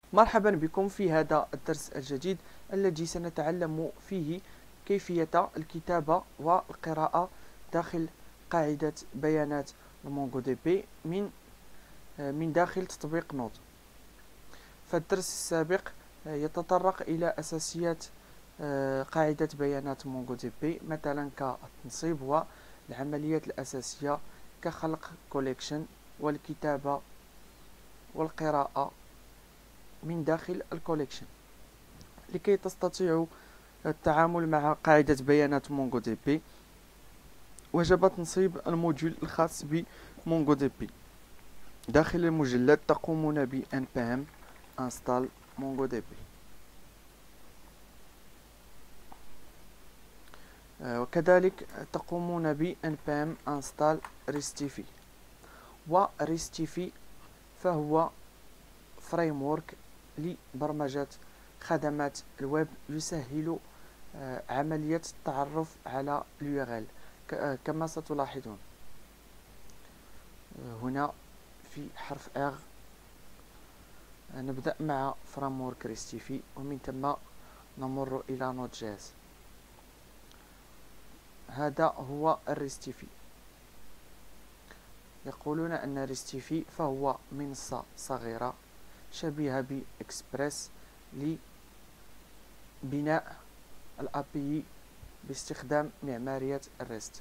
مرحبا بكم في هذا الدرس الجديد الذي سنتعلم فيه كيفية الكتابة والقراءة داخل قاعدة بيانات MongoDB من داخل تطبيق نود. فالدرس السابق يتطرق إلى أساسيات قاعدة بيانات MongoDB، مثلا كالتنصيب والعمليات الأساسية كخلق collection والكتابة والقراءة من داخل الكوليكشن. لكي تستطيعوا التعامل مع قاعدة بيانات MongoDB وجب تنصيب الموديول الخاص بMongoDB. داخل المجلد تقومون ب npm install MongoDB، وكذلك تقومون ب npm install restify. وريستيفي فهو فريمورك لبرمجة خدمات الويب يسهل عملية التعرف على الURL كما ستلاحظون هنا في حرف R. نبدأ مع فريمورك ريستيفي ومن ثم نمر إلى Node.js. هذا هو الريستيفي. يقولون أن ريستيفي فهو منصة صغيرة شبيهة بإكسبريس لبناء الAPI باستخدام معمارية الريست.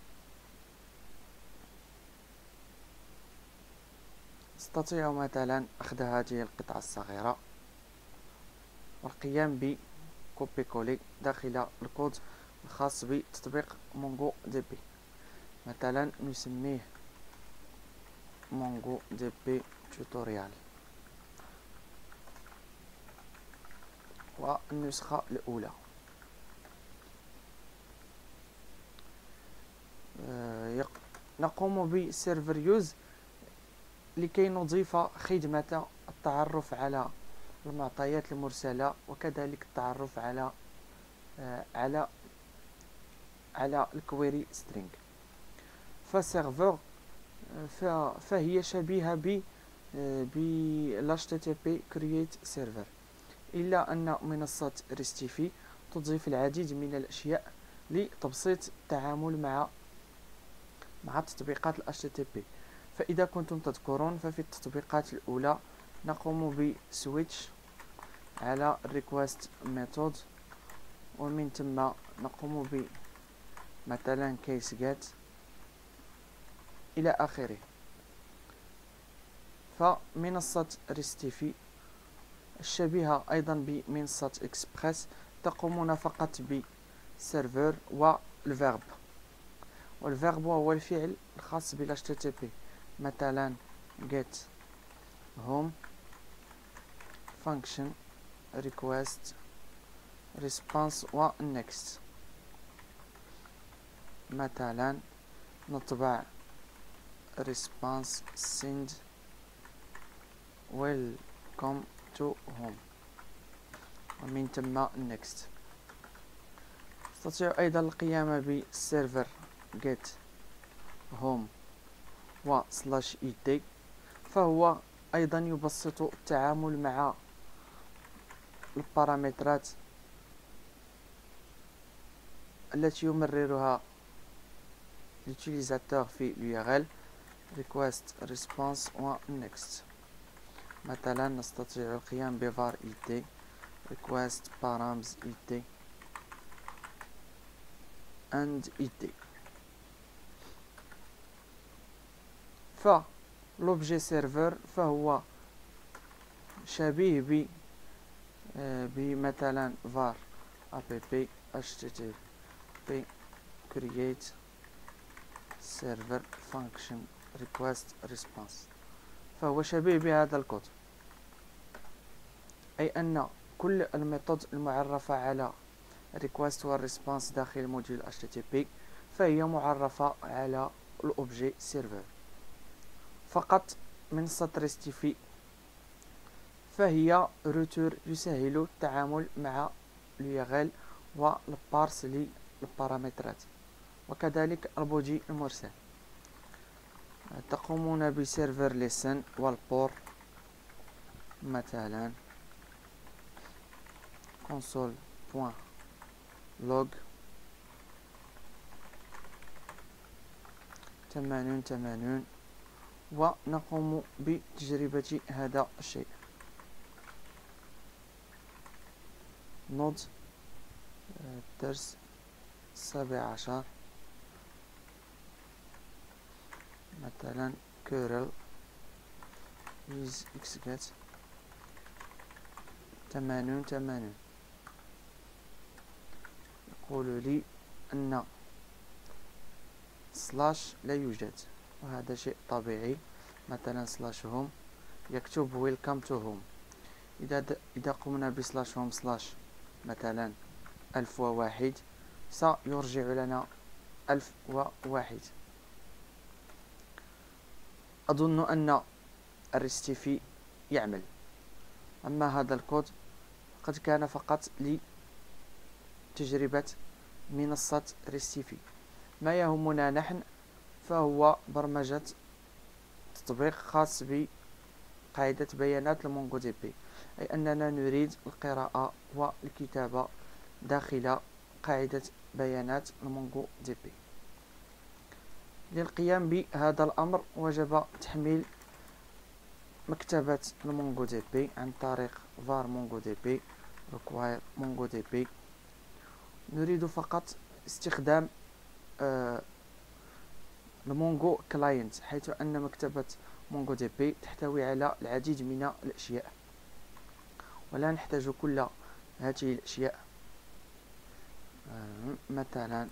تستطيع مثلا أخذ هذه القطعة الصغيرة والقيام بكوبي كولي داخل الكود الخاص بتطبيق MongoDB. مثلا نسميه MongoDB tutorial والنسخة الأولى. نقوم بسيرفر يوز لكي نضيف خدمة التعرف على المعطيات المرسلة وكذلك التعرف على الكويري سترينج. فسيرفر فهي شبيهة ب HTTP create server، إلا أن منصة ريستيفي تضيف العديد من الأشياء لتبسيط التعامل مع تطبيقات HTTP. فإذا كنتم تذكرون ففي التطبيقات الأولى نقوم بسويتش على request method ومن ثم نقوم مثلا case get إلى آخره. فمنصة ريستيفي الشبيهة أيضا بمنصة إكسبريس تقومون فقط بسيرفر والفيرب، والفيرب هو الفعل الخاص بال HTTP، مثلا get home function request response و next. مثلا نطبع response send welcome to home ومن ثم next. تستطيع أيضا القيام بالسيرفر get home و /et، فهو أيضا يبسط التعامل مع البارامترات التي يمررها اليوتيليزاتور في الURL request response و next. مثلا نستطيع القيام بvar it request params it and it. فالوبجي سيرفر فهو شبيه بمثلا var app http create server function request response. فهو شبيه بهذا الكود، أي أن كل الميثود المعرفة على request والresponse داخل موديول HTTP فهي معرفة على الأوبجي سيرفر. فقط منصة ريستيفي فهي روتور يسهل التعامل مع الURL والبارس للبارامترات وكذلك البودي المرسل. تقومون بسيرفر ليسن والبور مثلا console.log 80 ونقوم بتجربة هذا الشيء. نود الدرس 17 مثلا كورل is execute 80 يقول لي أن سلاش لا يوجد، وهذا شيء طبيعي. مثلا سلاش هوم يكتب ويلكم تو هوم. إذا قمنا بسلاش هوم سلاش مثلا 1001 سيرجع لنا 1001. أظن أن الريستيفي يعمل. أما هذا الكود قد كان فقط لتجربة منصة ريستيفي. ما يهمنا نحن فهو برمجة تطبيق خاص بقاعدة بيانات المونغو دي بي، أي أننا نريد القراءة والكتابة داخل قاعدة بيانات المونغو دي بي. للقيام بهذا الأمر وجب تحميل مكتبة المونغو دي بي عن طريق var mongodb require mongodb. نريد فقط استخدام المونغو كلاينت، حيث أن مكتبة مونغو دي بي تحتوي على العديد من الأشياء ولا نحتاج كل هذه الأشياء. مثلا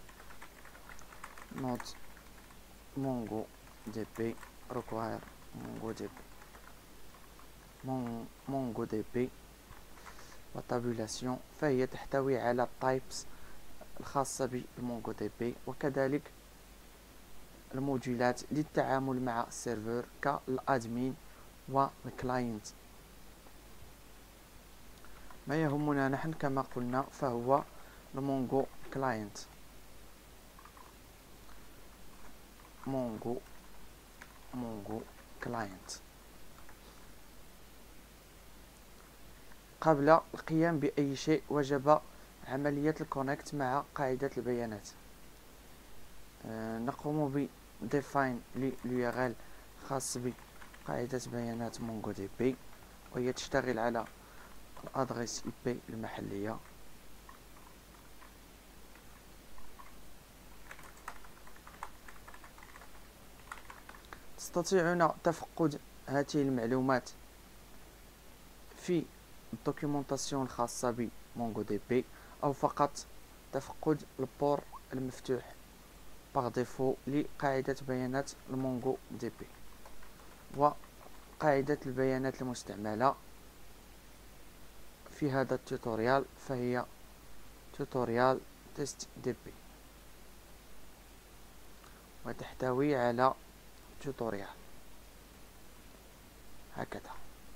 نود مونغو دي بي require مونغو دي بي وتابولاسيون، فهي تحتوي على التايبس الخاصة بالمونغو دي بي، وكذلك الموديولات للتعامل مع السيرفر كالادمين والكلاينت. ما يهمنا نحن كما قلنا فهو المونغو كلاينت. مونغو كلاينت. قبل القيام بأي شيء وجب عملية الكونكت مع قاعدة البيانات. نقوم ب define l'URL خاص بقاعدة بيانات مونغو دي بي، وهي تشتغل على الادريس اي بي المحلية. تستطيعون تفقد هذه المعلومات في الدوكيومنتاسيون الخاصة بمونغو دي بي، أو فقط تفقد البور المفتوح باغ ديفو لقاعدة بيانات المونغو دي بي. وقاعدة البيانات المستعملة في هذا التوتوريال فهي توتوريال تيست دي بي، وتحتوي على توتوريال هكذا.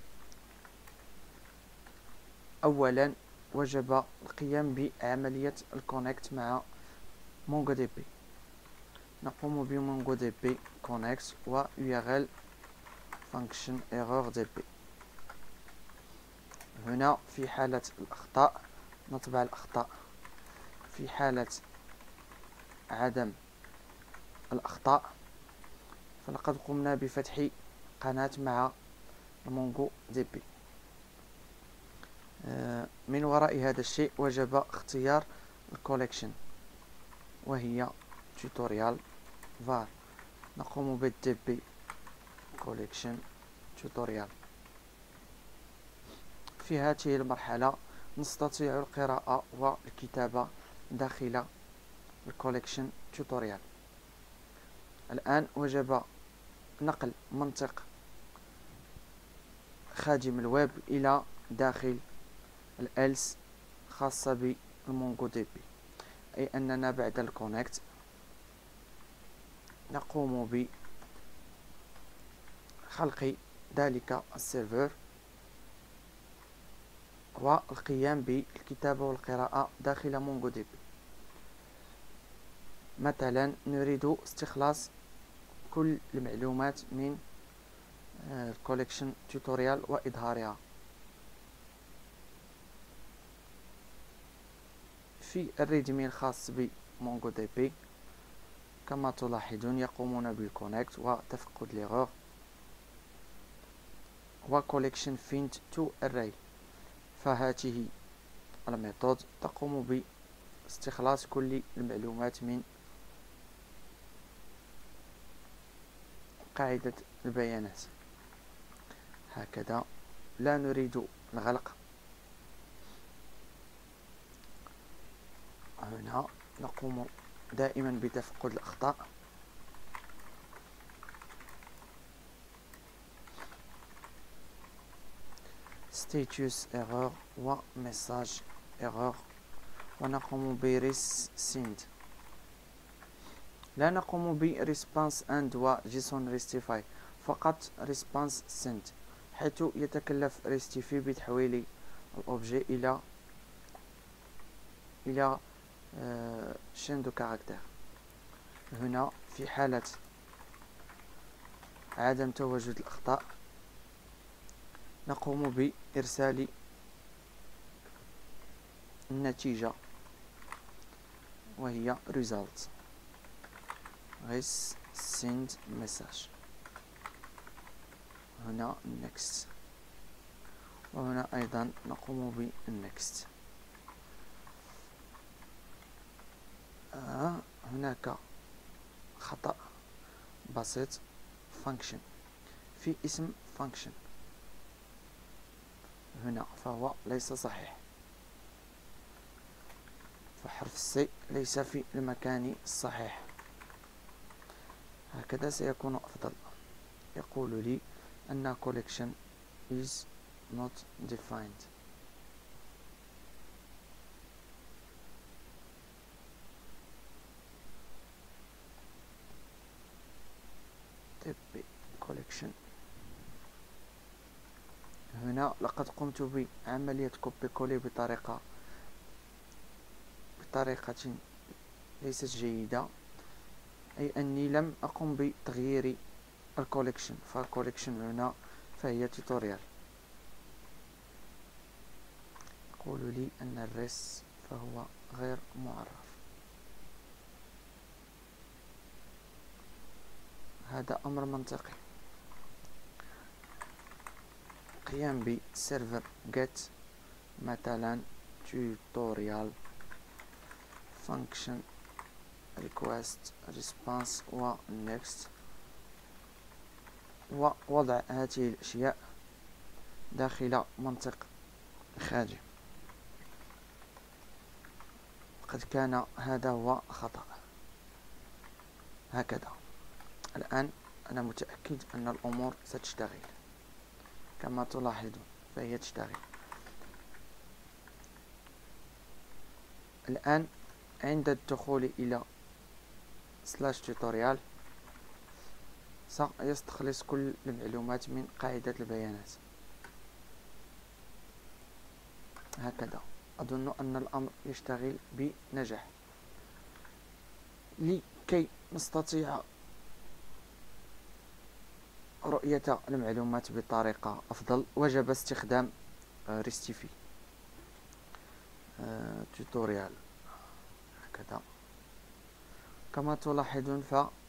أولا وجب القيام بعملية الكونكت مع مونغو دي بي. نقوم بمونغو دي بي كونكت و URL function error دي بي. هنا في حالة الأخطاء نطبع الأخطاء، في حالة عدم الأخطاء فلقد قمنا بفتح قناة مع مونغو دي بي. من وراء هذا الشيء وجب اختيار الكوليكشن، وهي توتوريال var. نقوم بالدي بي كوليكشن توتوريال. في هذه المرحلة نستطيع القراءة والكتابة داخل الكوليكشن توتوريال. الآن وجب نقل منطق خادم الويب إلى داخل الالس خاصة بالمونغو دي بي، أي أننا بعد الكونكت نقوم بخلق ذلك السيرفر والقيام بالكتابة والقراءة داخل مونغو دي بي. مثلا نريد استخلاص كل المعلومات من الكوليكشن توتوريال وإظهارها. في الريدمي الخاص بمونغو دي بي كما تلاحظون يقومون بالكونكت وتفقد ليغور وكوليكشن فينت تو array. فهذه الميثود تقوم باستخلاص كل المعلومات من قاعدة البيانات. هكذا لا نريد الغلق. هنا نقوم دائما بتفقد الأخطاء. status error و message error ونقوم ب resend. لا نقوم ب response and و json restify، فقط response send، حيث يتكلف restify بتحويل الأوبجي إلى chaîne de caractères. هنا في حالة عدم تواجد الأخطاء نقوم بإرسال النتيجة وهي result send message. هنا next، وهنا أيضا نقوم ب next. هناك خطأ بسيط function في اسم function هنا، فهو ليس صحيح، فحرف السي ليس في المكان الصحيح. هكذا سيكون أفضل. يقول لي أن collection is not defined. collection. هنا لقد قمت بعملية كوبي كولي بطريقة ليست جيدة، أي أني لم أقم بتغيير الكوليكشن، فالكوليكشن هنا فهي توتوريال. يقول لي أن الريس فهو غير معرف. هذا أمر منطقي. قيام بسيرفر get مثلا tutorial function request response و next، ووضع هذه الأشياء داخل منطق خارجي. قد كان هذا هو خطأ. هكذا الآن أنا متأكد أن الأمور ستشتغل كما تلاحظون، فهي تشتغل. الآن عند الدخول إلى /tutorial سيستخلص كل المعلومات من قاعدة البيانات. هكذا أظن أن الأمر يشتغل بنجاح. لكي نستطيع رؤية المعلومات بطريقة أفضل وجب استخدام restify tutorial. هكذا كما تلاحظون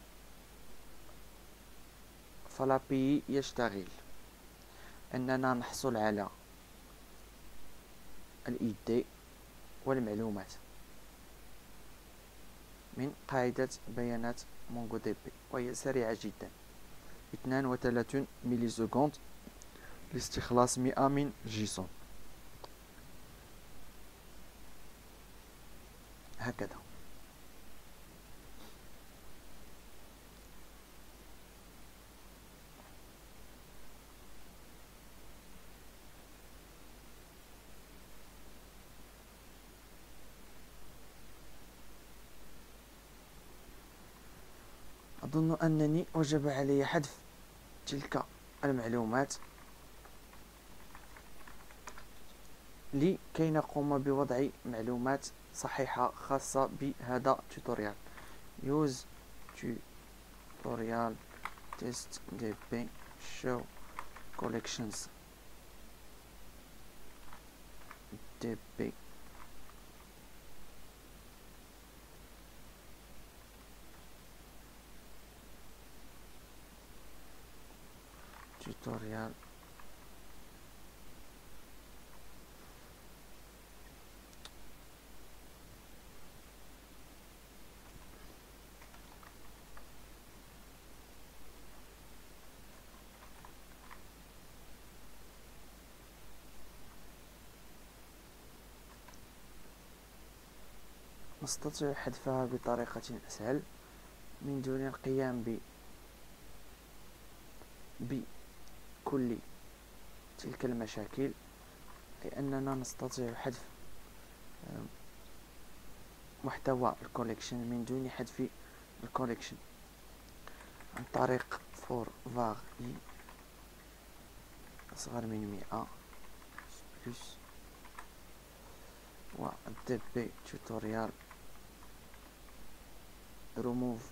فالAPI يشتغل، أننا نحصل على الID والمعلومات من قاعدة بيانات مونغو دي بي، وهي سريعة جدا، 32 ملي سكوند لاستخلاص 100 من جيسون. هكذا أظن أنني وجب علي حذف تلك المعلومات لكي نقوم بوضع معلومات صحيحة خاصة بهذا التوتوريال. use tutorial test db show collections db نستطيع حذفها بطريقة أسهل من دون القيام بكل تلك المشاكل، لأننا نستطيع حذف محتوى الكوليكشن من دون حذف الكوليكشن عن طريق for var i أصغر من 100 بلس و db tutorial remove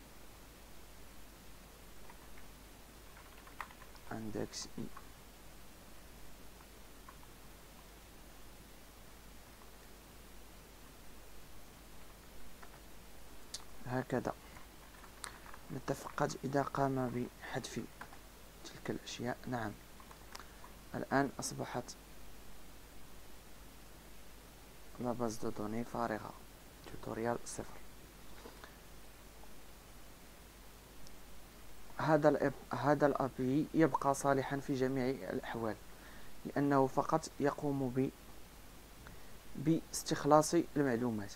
index i هكذا. نتفقد إذا قام بحذف تلك الأشياء. نعم، الآن أصبحت لا باز دو دوني فارغة. توتوريال 0. هذا الأبي يبقى صالحا في جميع الأحوال، لأنه فقط يقوم باستخلاص المعلومات.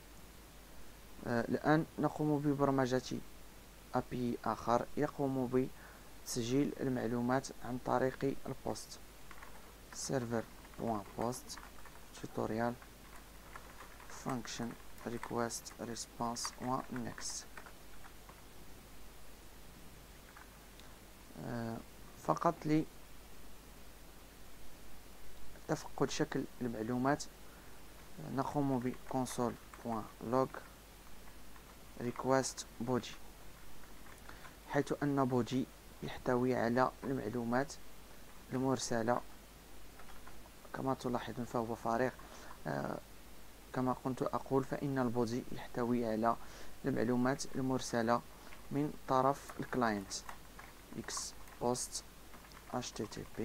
الآن نقوم ببرمجة أبي آخر يقوم بتسجيل المعلومات عن طريق البوست server.post tutorial function request response و next. فقط لتفقد شكل المعلومات نقوم ب console.log request body، حيث أن body يحتوي على المعلومات المرسلة. كما تلاحظون فهو فارغ. كما كنت أقول فإن البودي يحتوي على المعلومات المرسلة من طرف الكلاينت x post http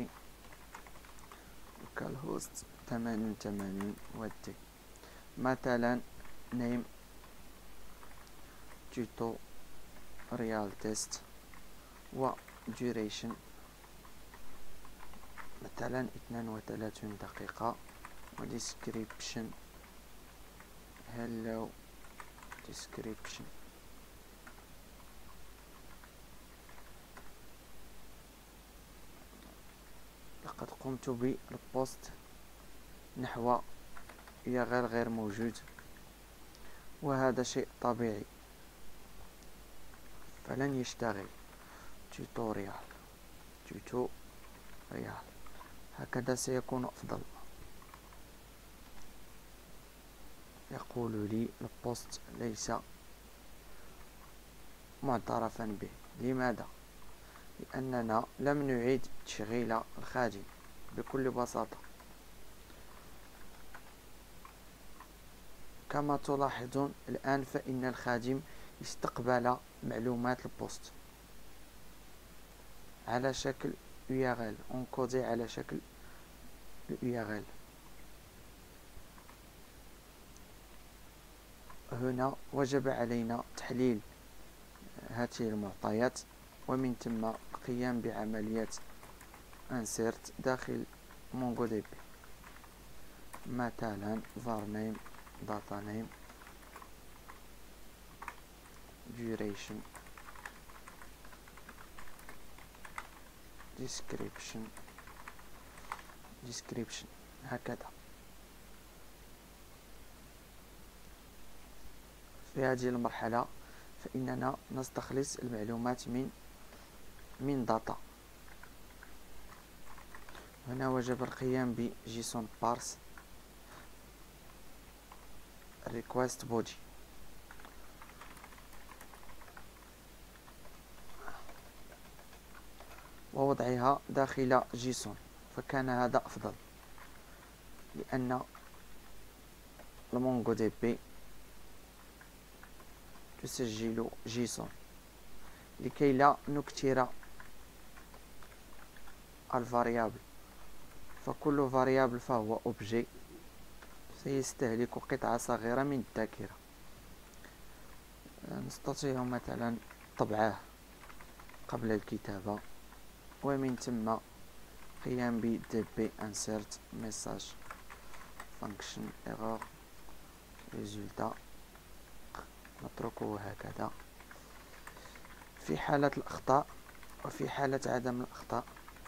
localhost 88 ودي مثلا name tutorial test و duration مثلا 32 دقيقة و description hello description. لقد قمت بالبوست نحو يا غير موجود، وهذا شيء طبيعي فلن يشتغل. tutorial هكذا سيكون أفضل. يقول لي البوست ليس معترفا به. لماذا؟ لأننا لم نعيد تشغيل الخادم بكل بساطة. كما تلاحظون الآن فإن الخادم استقبل معلومات البوست على شكل URL انكودي على شكل URL. هنا وجب علينا تحليل هذه المعطيات ومن ثم القيام بعملية insert داخل MongoDB. مثلا var name data name duration description هكذا. في هذه المرحلة فإننا نستخلص المعلومات من داتا. هنا وجب القيام ب JSON parse request body. ووضعها داخل JSON، فكان هذا أفضل لأن MongoDB تسجل JSON. لكي لا نكتر الفاريابل، فكل فاريابل فهو objet سيستهلك قطعة صغيرة من الذاكرة. نستطيع مثلا طبعه قبل الكتابة ومن ثم قيام ب db insert message function error résultat نتركه هكذا. في حالة الأخطاء وفي حالة عدم الأخطاء،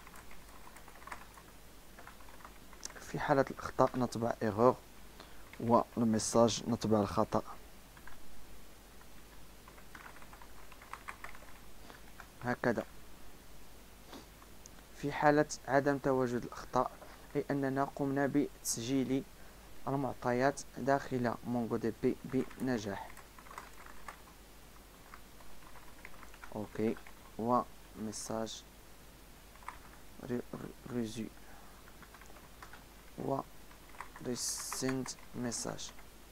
في حالة الأخطاء نطبع error والميساج نطبع الخطأ. هكذا. في حالة عدم تواجد الأخطاء أي أننا قمنا بتسجيل المعطيات داخل MongoDB بنجاح. اوكي، وميساج ريزو و resend message.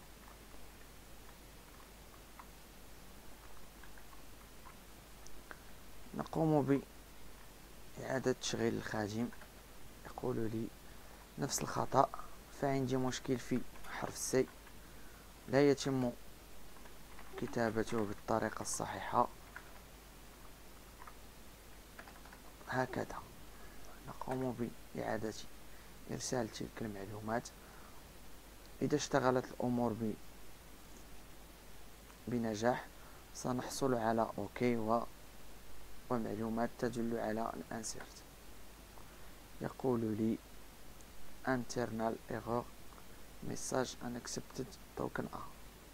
نقوم بإعادة تشغيل الخادم. يقول لي نفس الخطأ، فعندي مشكل في حرف سي، لا يتم كتابته بالطريقة الصحيحة. هكذا نقوم بإعادة إرسال تلك المعلومات. إذا اشتغلت الأمور بنجاح سنحصل على OK ومعلومات تدل على الانسيرت. يقول لي internal error message unaccepted token A.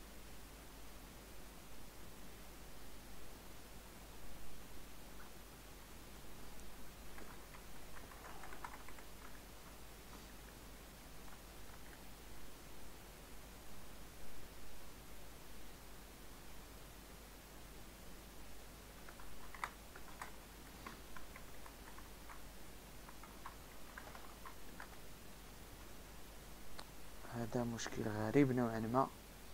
هذا مشكل غريب نوعا ما.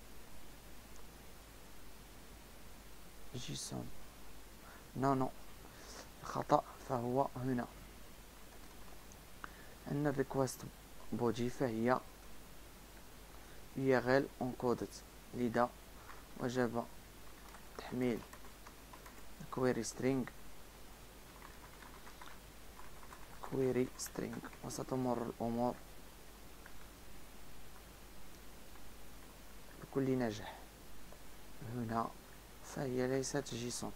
جيسون نو الخطأ فهو هنا أن الريكوست بودي فهي URL encoded، لذا وجب تحميل query string وستمر الأمور بكل نجاح. هنا فهي ليست جيسون.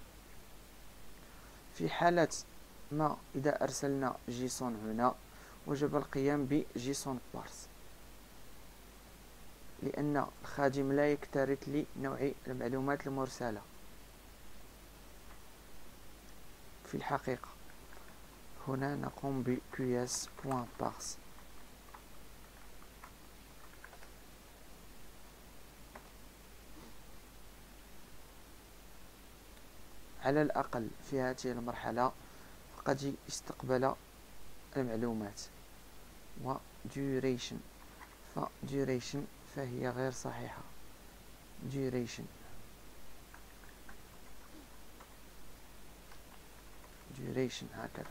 في حالة ما إذا أرسلنا جيسون هنا وجب القيام بجيسون بارس، لأن الخادم لا يكترث لنوع المعلومات المرسلة. في الحقيقة هنا نقوم ب qs.parse. على الأقل في هذه المرحلة فقد استقبل المعلومات. و duration duration فهي غير صحيحة. duration هكذا.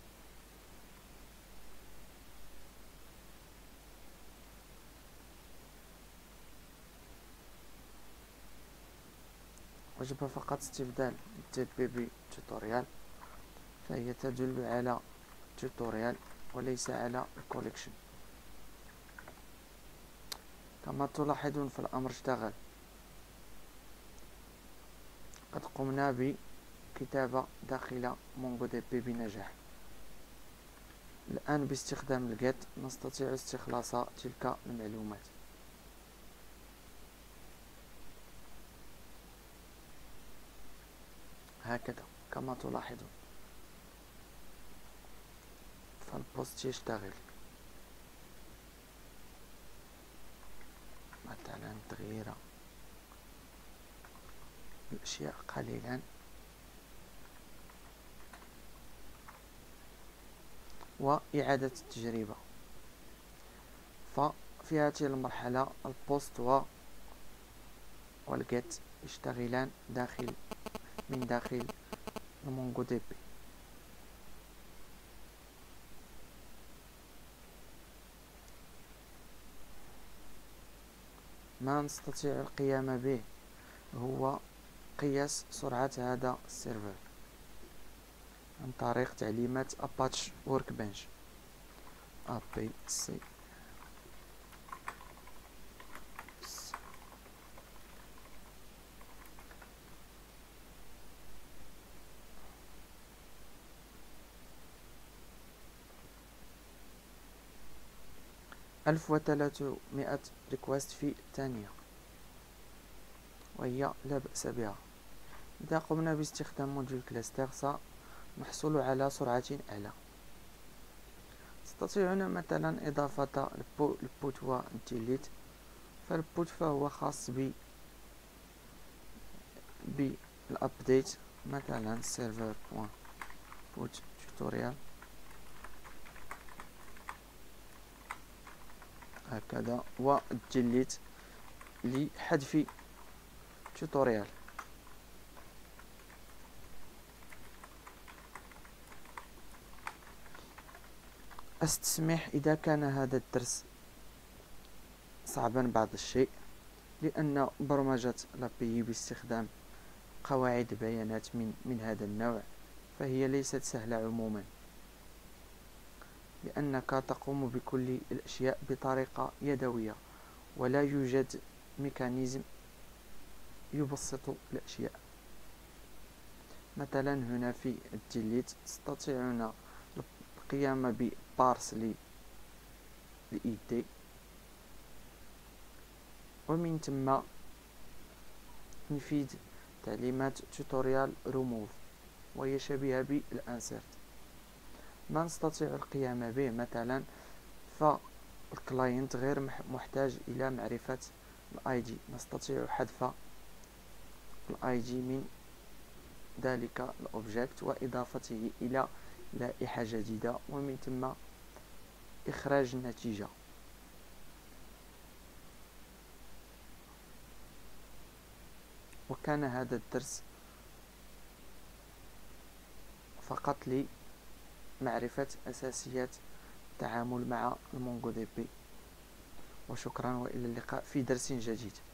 وجب فقط استبدال TPP tutorial، فهي تدل على tutorial وليس على collection. كما تلاحظون فالأمر اشتغل. قد قمنا بكتابة داخل MongoDB بنجاح. الآن باستخدام الجيت نستطيع استخلاص تلك المعلومات. هكذا كما تلاحظون فالبوست يشتغل. مثلا تغيير الأشياء قليلا وإعادة التجربة. ففي هذه المرحلة البوست والجيت يشتغلان من داخل MongoDB. ما نستطيع القيام به هو قياس سرعة هذا السيرفر عن طريق تعليمات Apache Workbench APC. 1300 ريكوست في الثانية، وهي لا بأس بها. إذا قمنا باستخدام موديول كلاستر سنحصل على سرعة أعلى. تستطيعون مثلا إضافة البوت والديليت. فالبوت فهو خاص بالأبديت، مثلا server.put tutorial هكذا، والديليت لحذف توتوريال. أستسمح إذا كان هذا الدرس صعبا بعض الشيء، لأن برمجة الAPI باستخدام قواعد بيانات من هذا النوع فهي ليست سهلة عموما، لأنك تقوم بكل الأشياء بطريقة يدوية، ولا يوجد ميكانيزم يبسط الأشياء. مثلا هنا في الديليت تستطيعون القيام ببارس لإيدي، ومن ثم نفيذ تعليمات توتوريال ريموف، وهي شبيهة بالانسرت. ما نستطيع القيام به مثلا فالكلاينت غير محتاج إلى معرفة الاي دي، نستطيع حذف الاي دي من ذلك الأوبجكت وإضافته إلى لائحة جديدة، ومن ثم إخراج النتيجة. وكان هذا الدرس فقط لمعرفة أساسيات التعامل مع المونجو دي بي، وشكرا وإلى اللقاء في درس جديد.